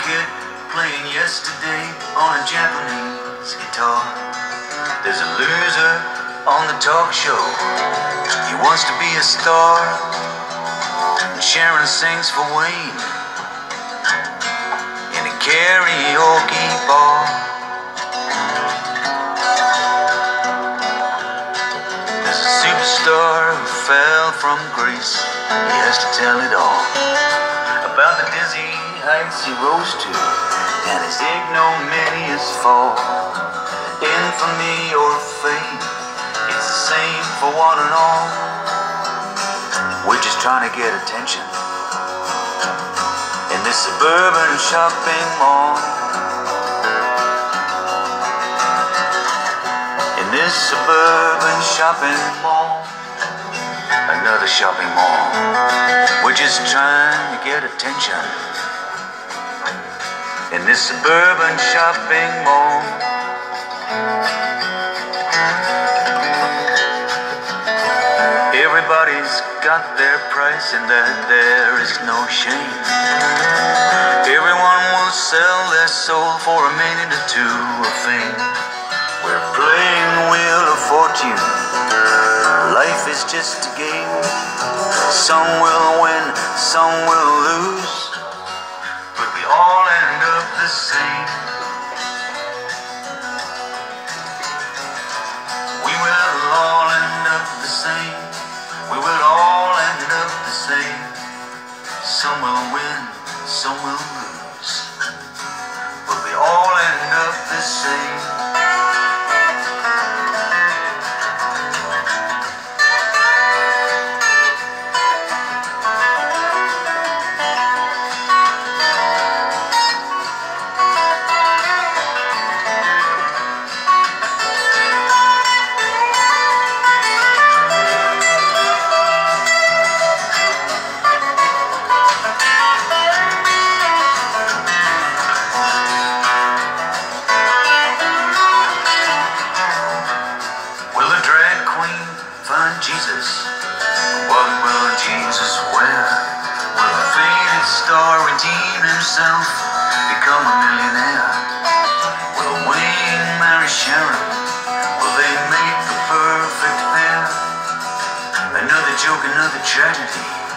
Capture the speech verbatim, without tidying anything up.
kid playing yesterday on a Japanese guitar. There's a loser on the talk show. He wants to be a star. And Sharon sings for Wayne in a karaoke bar. There's a superstar who fell from grace. He has to tell it all about the dizzy heights he rose to and his ignominious fall. Infamy or fame, it's the same for one and all. We're just trying to get attention in this suburban shopping mall. In this suburban shopping mall. Another shopping mall. We're just trying to get attention in this suburban shopping mall. Everybody's got their price and that there is no shame. Everyone will sell their soul for a minute or two of fame. We're playing the wheel of fortune. Life is just a game. Some will win, some will lose, but we all end up the same. We will all end up the same. We will all end up the same. Some will win, some will lose, but we all end up the same. Jesus, what will Jesus wear? Will a faded star redeem himself, become a millionaire? Will Wayne marry Sharon? Will they make the perfect pair? Another joke, another tragedy.